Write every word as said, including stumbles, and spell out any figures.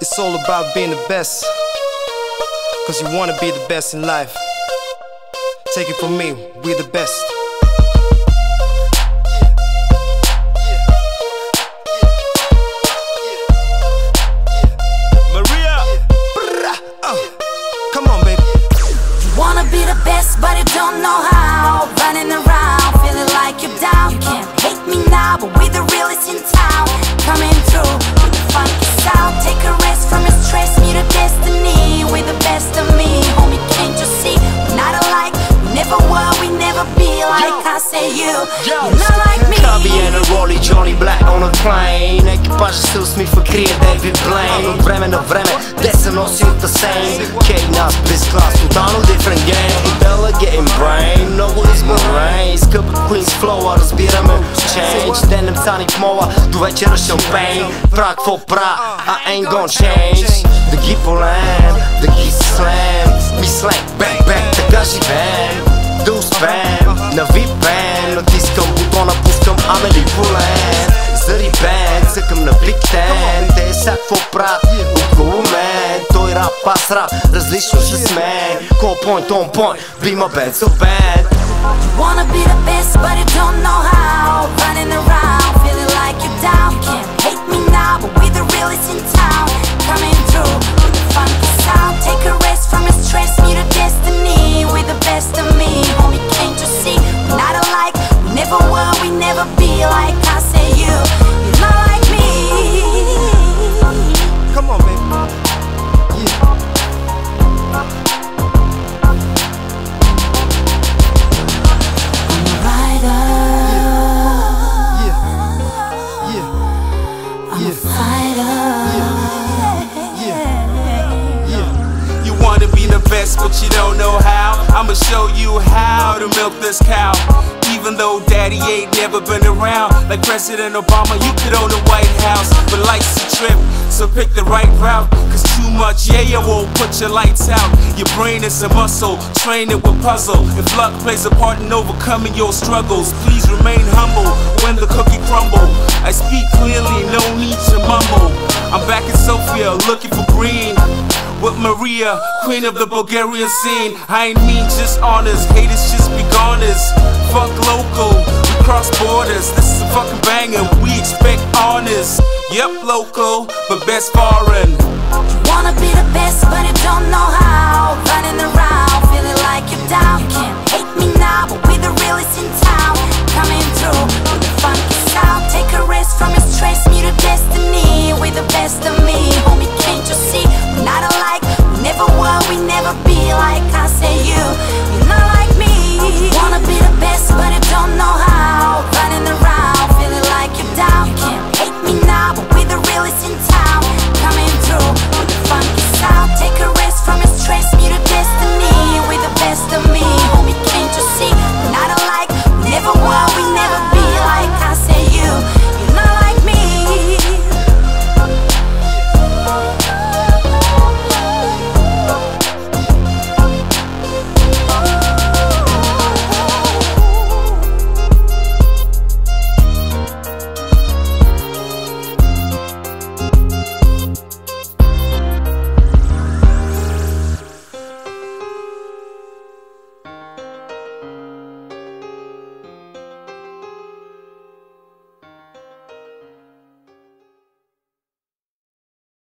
It's all about being the best, cause you wanna be the best in life. Take it from me, we're the best. Maria, uh, come on, baby. You wanna be the best, but you don't know how. Running around, feeling like you're down. You can't hate me now, but we're the realest in town. Coming through with the funky sound. Take a rest from your stress, meet a destiny. We're the best of me, homie, can't you see? We're not alike, we never were, we never be like I say you. You're not like me. Cubby and a Rolly, Johnny Black on a train. Екипажа се усмихва, крие David Blaine. От време на време, те се носи от the same. Кей нас без клас, тотално different game. Модела getting brain, много изморен. Скъпа Queen's flow, разбираме change. Денем цани в мола, до вечера шампейн. Пра какво пра, I ain't gon' change. Да ги полем, да ги слем. Ми слек, бек, бек, така живеем. Да успеем, на випен. Натискам бутона, пускам Амели Полен. Зарибен, цъкам на Big Ten. Те са какво правят около мен. Той рап, аз рап, различно с мен. Call point on point, be my band, so band. You wanna be the best, but you don't know how. Running around, feeling like you're down. You can't hate me now, but we're the realest in town. Coming through with the funky sound. Take a rest from your stress, meet a destiny. We're the best of me, homie, can't you see? We're not alike, we never were, we never be like I say you. You're not like me. Come on, baby. Yeah. But you don't know how. I'ma show you how to milk this cow. Even though daddy ain't never been around, like President Obama, you could own a White House. But life's a trip, so pick the right route. Cause too much, yeah, you won't put your lights out. Your brain is a muscle, train it with puzzle. If luck plays a part in overcoming your struggles, please remain humble when the cookie crumble. I speak clearly, no need to mumble. I'm back in Sofia, looking for green with Maria, queen of the Bulgarian scene. I ain't mean just honors, haters just be goners. Fuck local, we cross borders. This is a fucking banger, we expect honors. Yep, local, but best foreign. You wanna be the best, but you don't know how. Running around, feeling like you're down. You can't hate me now, but we're the realest in town. Coming through